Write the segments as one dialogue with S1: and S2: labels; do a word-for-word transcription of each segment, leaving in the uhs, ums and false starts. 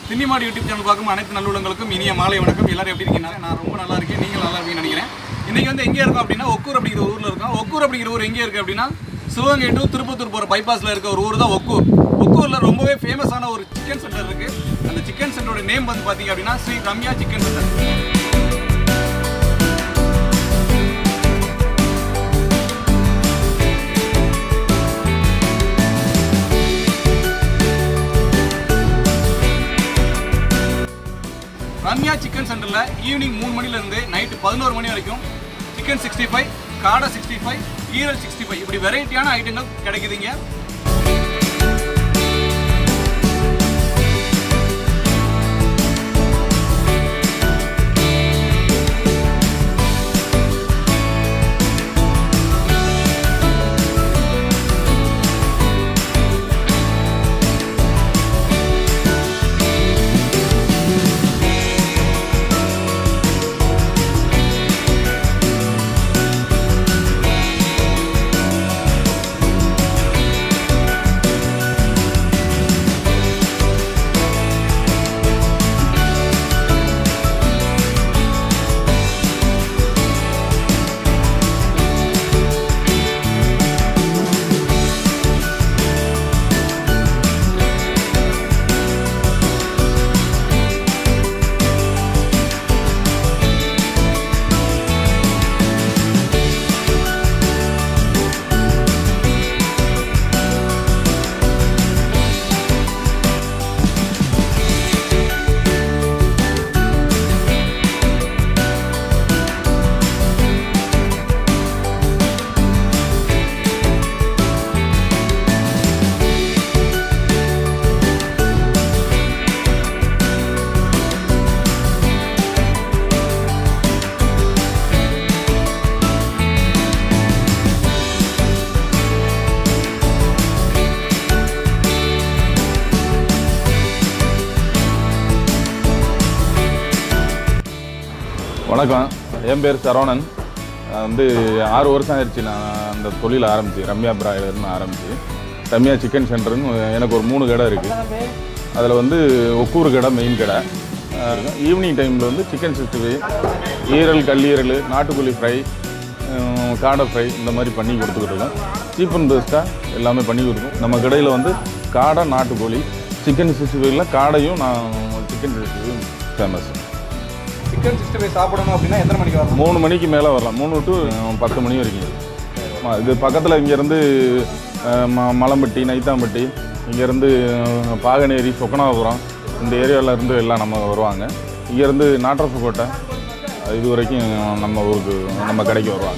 S1: திண்ணிமாடி YouTube channel பார்க்கும் அனைத்து நல்லுள்ளங்களுக்கும் இனிய மாலை வணக்கம். எல்லாரும் எப்படி இருக்கீங்க? நான் ரொம்ப நல்லா இருக்கேன், நீங்கள் நல்லா இருக்கீங்கன்னு நினைக்கிறேன். இன்றைக்கி வந்து எங்கே இருக்கோம் அப்படின்னா ஒக்கூர் அப்படிங்கிற ஊரில் இருக்கோம். ஒக்கூர் அப்படிங்கிற ஊர் எங்கே இருக்குது அப்படின்னா சிவகங்கை டு திருப்பத்தூர் போகிற பைபாஸில் இருக்க ஒரு ஊர் தான் ஒக்கூர். ஒக்கூரில் ரொம்பவே ஃபேமஸான ஒரு சிக்கன் சென்டர் இருக்குது. அந்த சிக்கன் சென்டரோட நேம் வந்து பார்த்தீங்க அப்படின்னா Sri Ramya chicken centre. Ramya chicken சென்டரில் ஈவினிங் மூணு மணிலேருந்து நைட்டு பதினோரு மணி வரைக்கும் சிக்கன் சிக்ஸ்டி ஃபைவ், காடை சிக்ஸ்டி ஃபைவ், ஈரல் சிக்ஸ்டி ஃபைவ் இப்படி வெரைட்டியான ஐட்டங்கள் கிடைக்குதுங்க.
S2: வணக்கம், என் பேர் சரவணன். வந்து ஆறு வருஷம் ஆயிடுச்சு நான் அந்த தொழில் ஆரம்பிச்சு, ரம்யா பிராய்லர்னு ஆரம்பிச்சு. ரம்யா சிக்கன் சென்டர்னு எனக்கு ஒரு மூணு கடை இருக்குது. அதில் வந்து ஒக்கூர் கடை மெயின் கடை இருக்கும். ஈவினிங் டைமில் வந்து சிக்கன் சிக்ஸ்டி ஃபைவ், ஈரல், கல்லீரல், நாட்டுக்கோழி ஃப்ரை, காடை ஃப்ரை இந்த மாதிரி பண்ணி கொடுத்துக்கிட்டு இருக்கோம். சீப் அண்ட் பெஸ்ட்டாக எல்லாமே பண்ணி கொடுக்கும். நம்ம கடையில் வந்து காடை, நாட்டுக்கோழி, சிக்கன் சிக்ஸ்டி ஃபைவ்ல காடையும் நான் chicken sixty five famous.
S1: Chicken sixty five சாப்பிடணும் அப்படின்னா எத்தனை மணிக்கு வரலாம்?
S2: மூணு மணிக்கு மேலே வரலாம், மூணு டு பத்து மணி வரைக்கும். இது பக்கத்தில் இங்கேருந்து ம மலம்பட்டி, நைத்தாம்பட்டி, இங்கேருந்து பாகனேரி, சொக்கனாபுரம் இந்த ஏரியாவிலேருந்து எல்லாம் நம்ம வருவாங்க. இங்கேருந்து நாட்டரசுக்கோட்டை இது வரைக்கும் நம்ம ஊருக்கு நம்ம கடைக்கு வருவாங்க.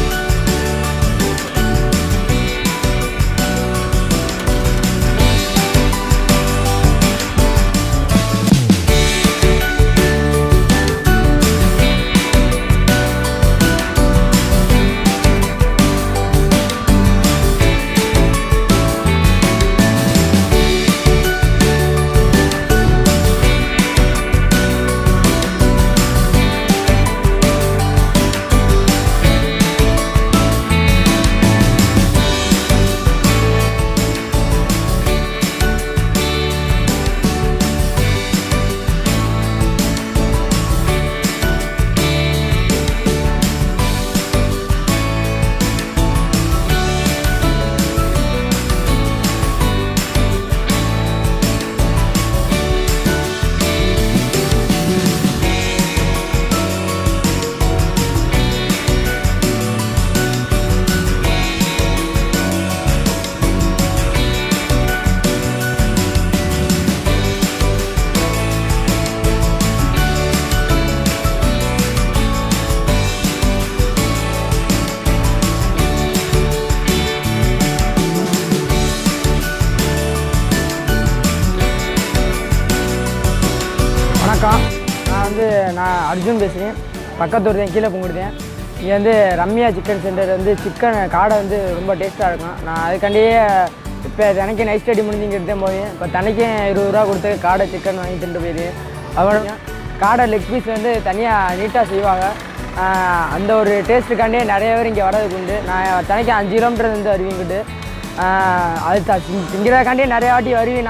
S3: வணக்கம், நான் வந்து நான் அர்ஜுன் பேசுகிறேன். பக்கத்தூர் தான், கீழே பொங்குடுதேன். இங்கே வந்து ரம்யா சிக்கன் சென்டர் வந்து சிக்கன் காடை வந்து ரொம்ப டேஸ்ட்டாக இருக்கும். நான் அதுக்காண்டியே இப்போ தினைக்கும் நைட் ஸ்டடி முடிஞ்சுங்கிறது தான் போவேன். இப்போ தினைக்கும் இருபது ரூபா கொடுத்து காடை சிக்கன் வாங்கி தின்ட்டு போயிடுவேன். அவ்வளோ காடை லெக் பீஸ் வந்து தனியாக நீட்டாக செய்வாங்க. அந்த ஒரு டேஸ்ட்டுக்காண்டியே நிறைய பேர் இங்கே வரதுக்கு உண்டு. நான் தினைக்கும் அஞ்சு கிலோமீட்டர் வந்து வருவீங்கிட்டு அது திங்கிறதுக்காண்டியே நிறைய வாட்டி வருவீங்கன்னா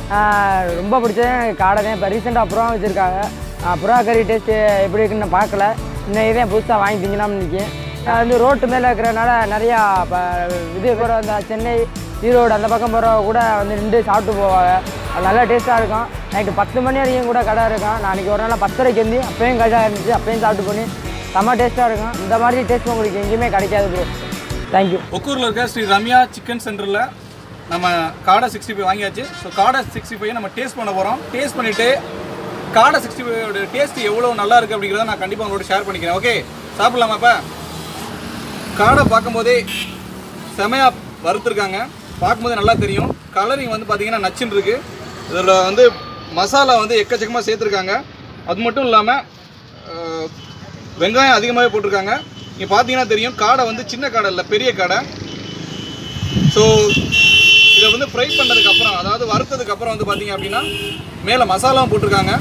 S3: ரொம்ப பிடிச்சது எனக்கு காடை தான். இப்போ ரீசெண்டாக புறா வச்சுருக்காங்க. புறா கறி டேஸ்ட்டு எப்படி இருக்குன்னு நான் பார்க்கல. இன்னும் இதே புதுசாக வாங்கி திங்கலாம்னு நிற்கேன். வந்து ரோட்டு மேலே இருக்கிறனால நிறையா இப்போ இது போகிற அந்த சென்னை ஈரோடு அந்த பக்கம் போகிற கூட வந்து நின்று சாப்பிட்டு போவாங்க. அது நல்லா டேஸ்ட்டாக இருக்கும். நைட்டு பத்து மணி வரைக்கும் கூட கடை இருக்கும். நான் அன்றைக்கி ஒரு நாள் பத்தரைக்கு வந்து அப்பயும் கடை இருந்துச்சு, அப்பயும் சாப்பிட்டு பண்ணி செம்ம டேஸ்ட்டாக இருக்கும். இந்த மாதிரி டேஸ்ட் உங்களுக்கு எங்கேயுமே கிடைக்காது ப்ரோ. தேங்க்யூ.
S1: ஒக்கூரில் இருக்க ஸ்ரீ ரம்யா சிக்கன் சென்டரில் நம்ம காடை சிக்ஸ்டி ஃபைவ் வாங்கியாச்சு. ஸோ காடை சிக்ஸ்டி ஃபைவ் நம்ம டேஸ்ட் பண்ண போகிறோம். டேஸ்ட் பண்ணிவிட்டு காடை சிக்ஸ்டி ஃபைவோட டேஸ்ட் எவ்வளோ நல்லா இருக்குது அப்படிங்கிறத நான் கண்டிப்பாக உங்களோட ஷேர் பண்ணிக்கிறேன். ஓகே, சாப்பிட்லாமாப்பா? காடை பார்க்கும்போதே செமையாக வறுத்துருக்காங்க. பார்க்கும்போதே நல்லா தெரியும். கலரிங் வந்து பார்த்திங்கன்னா நச்சுன்னு இருக்குது. இதில் வந்து மசாலா வந்து எக்கச்சக்கமாக சேர்த்துருக்காங்க. அது மட்டும் இல்லாமல் வெங்காயம் அதிகமாகவே போட்டிருக்காங்க. இங்கே பார்த்தீங்கன்னா தெரியும், காடை வந்து சின்ன காடை இல்லை, பெரிய காடை. ஸோ இதை வந்து ஃப்ரை பண்ணதுக்கப்புறம், அதாவது வறுத்ததுக்கப்புறம் வந்து பார்த்திங்க அப்படின்னா மேலே மசாலாவும் போட்டிருக்காங்க.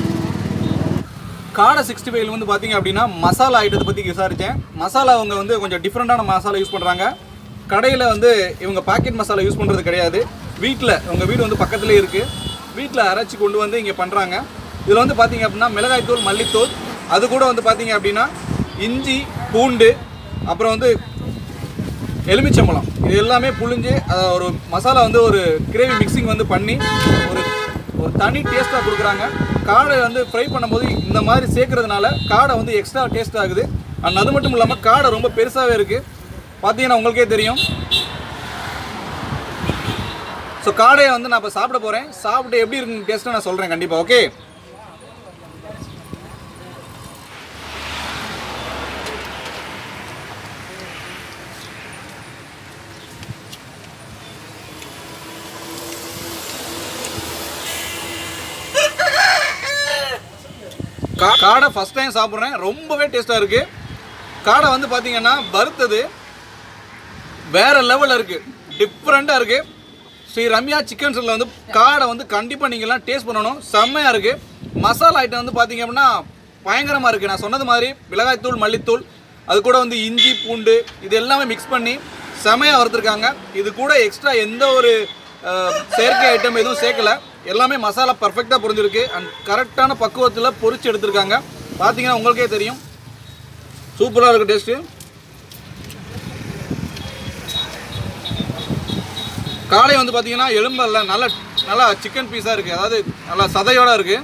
S1: காடை சிக்ஸ்டி ஃபைவ்ல வந்து பார்த்திங்க அப்படின்னா மசாலா ஐட்டத்தை பற்றி விசாரித்தேன். மசாலா அவங்க வந்து கொஞ்சம் டிஃப்ரெண்ட்டான மசாலா யூஸ் பண்ணுறாங்க. கடையில் வந்து இவங்க பாக்கெட் மசாலா யூஸ் பண்ணுறது கிடையாது. வீட்டில், உங்கள் வீடு வந்து பக்கத்துலேயே இருக்குது, வீட்டில் அரைச்சி கொண்டு வந்து இங்கே பண்ணுறாங்க. இதில் வந்து பார்த்திங்க அப்படின்னா மிளகாய்த்தூள், மல்லித்தூள், அது கூட வந்து பார்த்திங்க அப்படின்னா இஞ்சி, பூண்டு, அப்புறம் வந்து எலுமிச்சம்பழம், இது எல்லாமே புழிஞ்சு ஒரு மசாலா வந்து ஒரு கிரேவி மிக்சிங் வந்து பண்ணி ஒரு ஒரு தனி டேஸ்ட்டாக கொடுக்குறாங்க. காடை வந்து ஃப்ரை பண்ணும்போது இந்த மாதிரி சேர்க்கறதுனால காடை வந்து எக்ஸ்ட்ரா டேஸ்ட் ஆகுது. அண்ட் அது மட்டும் இல்லாமல் காடை ரொம்ப பெருசாகவே இருக்குது. பார்த்தீங்கன்னா உங்களுக்கே தெரியும். ஸோ காடையை வந்து நான் இப்போ சாப்பிட போகிறேன். சாப்பிட்டு எப்படி இருக்குன்னு டேஸ்ட்டை நான் சொல்கிறேன் கண்டிப்பாக. ஓகே, காடை ஃபஸ்ட் டைம் சாப்பிட்றேன். ரொம்பவே டேஸ்ட்டாக இருக்குது. காடை வந்து பார்த்தீங்கன்னா வறுத்தது வேறு லெவலில் இருக்குது, டிஃப்ரெண்ட்டாக இருக்குது. ஸ்ரீ ரம்யா சிக்கன் சென்டரில் வந்து காடை வந்து கண்டிப்பாக நீங்கள்லாம் டேஸ்ட் பண்ணணும். செம்மையாக இருக்குது. மசாலா ஐட்டம் வந்து பார்த்திங்க அப்படின்னா பயங்கரமாக இருக்குது. நான் சொன்னது மாதிரி மிளகாய்த்தூள், மல்லித்தூள், அது கூட வந்து இஞ்சி, பூண்டு, இது எல்லாமே மிக்ஸ் பண்ணி செமையாக வறுத்துருக்காங்க. இது கூட எக்ஸ்ட்ரா எந்த ஒரு செயற்கை ஐட்டம் எதுவும் சேர்க்கலை. எல்லாமே மசாலா பர்ஃபெக்டாக புரிஞ்சிருக்கு. அண்ட் கரெக்டான பக்குவத்தில் பொரிச்சு எடுத்துருக்காங்க. பார்த்தீங்கன்னா உங்களுக்கே தெரியும், சூப்பராக இருக்குது டேஸ்ட்டு. காடை வந்து பார்த்தீங்கன்னா எலும்பல்ல நல்ல நல்லா சிக்கன் பீஸாக இருக்குது, அதாவது நல்லா சதையோடு இருக்குது.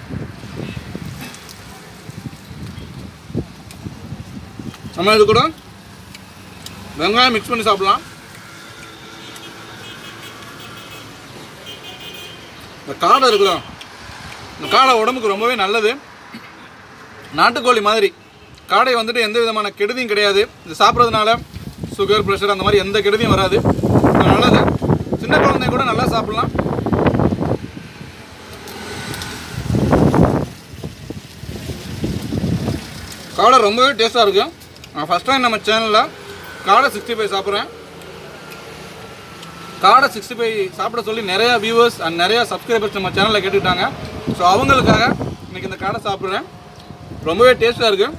S1: நம்ம இது கூட வெங்காயம் மிக்ஸ் பண்ணி சாப்பிடலாம். இந்த காடை இருக்குதா, இந்த காடை உடம்புக்கு ரொம்பவே நல்லது. நாட்டுக்கோழி மாதிரி காடை வந்துட்டு எந்த விதமான கெடுதியும் கிடையாது. இது சாப்பிட்றதுனால சுகர், ப்ரெஷர் அந்த மாதிரி எந்த கெடுதியும் வராது. நல்லது. சின்ன குழந்தை கூட நல்லா சாப்பிட்லாம். காடை ரொம்பவே டேஸ்ட்டாக இருக்குது. நான் ஃபஸ்ட் டைம் நம்ம சேனலில் காடை சிக்ஸ்டி ஃபைவ் சாப்பிட்றேன். காடை சிக்ஸ்டி ஃபைவ் சாப்பிட சொல்லி நிறையா வியூவர்ஸ் அண்ட் நிறையா சப்ஸ்கிரைபர்ஸ் நம்ம சேனலில் கேட்டுக்கிட்டாங்க. ஸோ அவங்களுக்காக இன்றைக்கி இந்த காடை சாப்பிட்றேன். ரொம்பவே டேஸ்ட்டாக இருக்குது.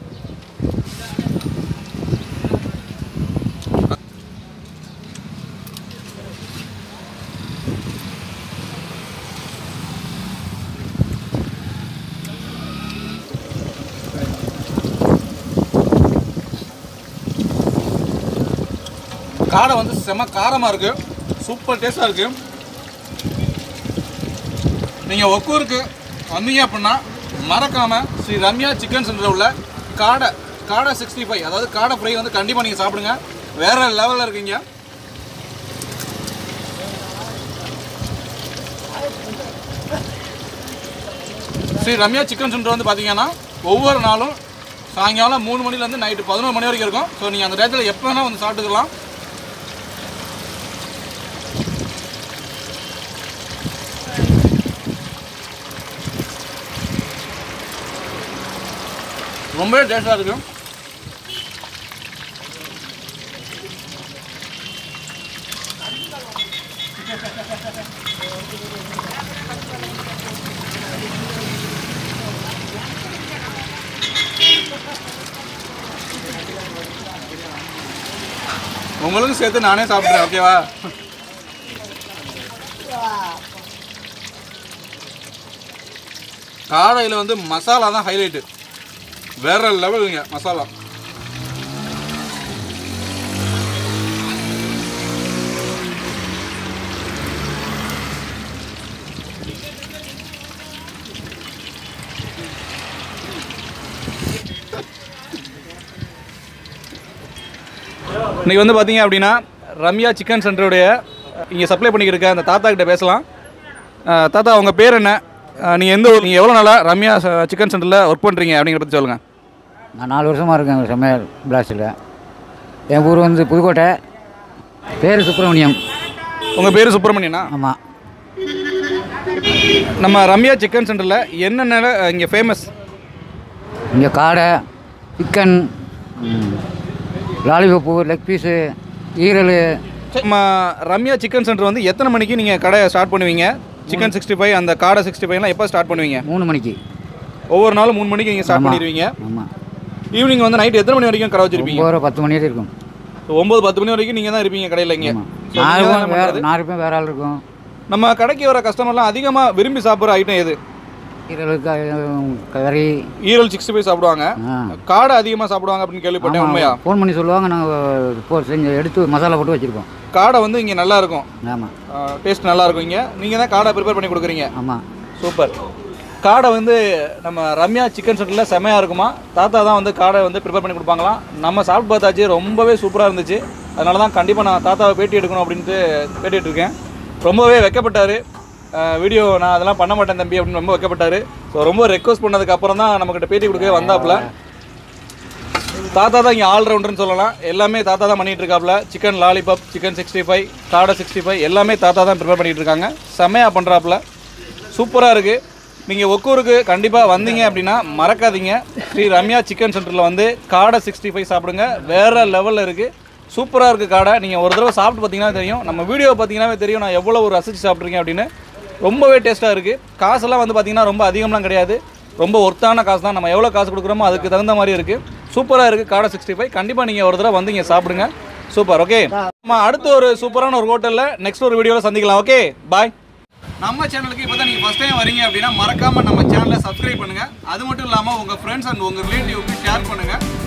S1: காடை வந்து செம காரமாக இருக்குது, சூப்பர் டேஸ்ட்டாக இருக்குது. நீங்கள் ஒக்கூருக்கு வந்தீங்க அப்படின்னா மறக்காமல் ஸ்ரீ ரம்யா சிக்கன் சென்டரில் உள்ள காடை காடை சிக்ஸ்டி ஃபைவ் அதாவது காடை ஃப்ரை வந்து கண்டிப்பாக நீங்கள் சாப்பிடுங்க. வேறு லெவலில் இருக்கீங்க. ஸ்ரீ ரம்யா சிக்கன் சென்டர் வந்து பார்த்தீங்கன்னா ஒவ்வொரு நாளும் சாயங்காலம் மூணு மணிலேருந்து நைட்டு பதினோரு மணி வரைக்கும் இருக்கும். ஸோ நீங்கள் அந்த டயத்தில் எப்போ வேணால் வந்து சாப்பிட்டுக்கலாம். ரொம்பவே டேஸ்டாக இருக்கும். உங்களுக்கும் சேர்த்து நானே சாப்பிட்றேன். ஓகேவா? காடையில் வந்து மசாலா தான் ஹைலைட்டு, வேற லெவலுங்க மசாலா. இன்றைக்கி வந்து பார்த்தீங்க அப்படின்னா ரம்யா சிக்கன் சென்டருடைய இங்கே சப்ளை பண்ணிக்கிட்டு அந்த தாத்தா கிட்ட பேசலாம். தாத்தா உங்கள் பேர் என்ன, நீங்கள் எந்த ஊர், நீங்கள் எவ்வளோ நாளாக ரம்யா சிக்கன் சென்டரில் ஒர்க் பண்ணுறீங்க அப்படிங்கிற பற்றி சொல்லுங்கள்.
S4: நான் நாலு வருஷமாக இருக்கேன் சமையல் பிளாஸ்டில். என் ஊர் வந்து புதுக்கோட்டை, பேர் சுப்பிரமணியம்.
S1: உங்கள் பேர் சுப்பிரமணியனா?
S4: ஆமாம்.
S1: நம்ம ரம்யா சிக்கன் சென்டரில் என்னென்ன இங்கே ஃபேமஸ்?
S4: இங்கே காடை, சிக்கன், லாலிபப்பு, லெக் பீஸு, ஈரல்.
S1: நம்ம ரம்யா சிக்கன் சென்டர் வந்து எத்தனை மணிக்கு நீங்கள் கடை ஸ்டார்ட் பண்ணுவீங்க? சிக்கன் சிக்ஸ்டி ஃபைவ் அந்த காடை சிக்ஸ்டி ஃபைவ்லாம் எப்போ ஸ்டார்ட் பண்ணுவீங்க?
S4: மூணு மணிக்கு.
S1: ஒவ்வொரு நாளும் மூணு மணிக்கு நீங்கள் ஸ்டார்ட் பண்ணிடுவீங்க.
S4: ஆமாம்.
S1: ஈவினிங் வந்து நைட் எத்தனை மணி வரைக்கும் கடை வச்சுருப்பீங்க?
S4: ஒரு பத்து மணி வரைக்கும் இருக்கும்.
S1: ஒம்பது பத்து மணி வரைக்கும் நீங்கள் தான் இருப்பீங்க கடையில். இங்கே
S4: நாலு பேர் வேற ஆள் இருக்கும்.
S1: நம்ம கடைக்கு வர கஸ்டமர்லாம் அதிகமாக விரும்பி சாப்பிட்ற ஐட்டம் எது?
S4: ஈரலுக்கு கறி,
S1: ஈரல் சிக்ஸ்டி ஃபைவ் சாப்பிடுவாங்க, காடை அதிகமாக சாப்பிடுவாங்க அப்படின்னு கேள்விப்பட்டேன். உண்மையா?
S4: ஃபோன் பண்ணி சொல்லுவாங்க, நாங்கள் இப்போ செஞ்சு எடுத்து மசாலா போட்டு வச்சுருக்கோம்.
S1: காடை வந்து இங்கே நல்லா இருக்கும்.
S4: ஆமாம்,
S1: டேஸ்ட் நல்லா இருக்கும். இங்கே நீங்கள் தான் காடை ப்ரிப்பேர் பண்ணி கொடுக்குறீங்க.
S4: ஆமாம்.
S1: சூப்பர். காடை வந்து நம்ம ரம்யா சிக்கன் சென்டரில் செமையாக இருக்குமா? தாத்தா தான் வந்து காடை வந்து ப்ரிப்பேர் பண்ணி கொடுப்பாங்களாம். நம்ம சாப்பிட்டு பார்த்தாச்சு, ரொம்பவே சூப்பராக இருந்துச்சு. அதனால தான் கண்டிப்பாக நான் தாத்தாவை பேட்டி எடுக்கணும் அப்படின்ட்டு பேட்டி எடுத்துருக்கேன். ரொம்பவே வெக்கப்பட்டார். வீடியோ நான் அதெல்லாம் பண்ண மாட்டேன் தம்பி அப்படின்னு ரொம்ப வைக்கப்பட்டார். ஸோ ரொம்ப ரெக்வஸ்ட் பண்ணதுக்கு அப்புறம் தான் நம்மக்கிட்ட பேட்டி கொடுக்கவே வந்தாப்புல. தாத்தா தான் இங்கே ஆல்ரவுண்டர்னு சொல்லலாம். எல்லாமே தாத்தா தான் பண்ணிகிட்டு இருக்காப்புல. Chicken lollipop, chicken sixty five, காடை சிக்ஸ்டி ஃபைவ் எல்லாமே தாத்தா தான் ப்ரிப்பேர் பண்ணிகிட்டு இருக்காங்க. செம்மையாக பண்ணுறாப்புல, சூப்பராக இருக்குது. நீங்கள் ஒக்கூருக்கு கண்டிப்பாக வந்தீங்க அப்படின்னா மறக்காதீங்க, ஸ்ரீ ரம்யா சிக்கன் சென்டரில் வந்து காடை சிக்ஸ்டி ஃபைவ் சாப்பிடுங்க. வேறு லெவலில் இருக்குது, சூப்பராக இருக்குது காடை. நீங்கள் ஒரு தடவை சாப்பிட்டு பார்த்தீங்கன்னா தெரியும், நம்ம வீடியோ பார்த்தீங்கன்னாவே தெரியும் நான் எவ்வளோ ஒரு ரசித்து சாப்பிட்ருக்கேன் அப்படின்னு. ரொம்பவே டேஸ்ட்டாக இருக்குது. காசெல்லாம் வந்து பார்த்திங்கன்னா ரொம்ப அதிகம்லாம் கிடையாது, ரொம்ப ஒர்த்தான காசு தான். நம்ம எவ்வளோ காசு கொடுக்குறோமோ அதுக்கு தகுந்த மாதிரி இருக்குது. சூப்பராக இருக்குது காடை சிக்ஸ்டி ஃபைவ். கண்டிப்பாக நீங்கள் ஒரு தடவை வந்து இங்கே சாப்பிடுங்க. சூப்பர். ஓகே, நம்ம அடுத்த ஒரு சூப்பரான ஒரு ஹோட்டலில் நெக்ஸ்ட் ஒரு வீடியோவில் சந்திக்கலாம். Okay, bye. நம்ம சேனலுக்கு இப்போ தான் நீங்கள் ஃபஸ்ட் டைம் வரீங்க அப்படின்னா மறக்காமல் நம்ம சேனலை சப்ஸ்கிரைப் பண்ணுங்கள். அது மட்டும் இல்லாமல் உங்கள் ஃப்ரெண்ட்ஸ் அண்ட் உங்கள் ரிலேட்டிவ்க்கு ஷேர் பண்ணுங்கள்.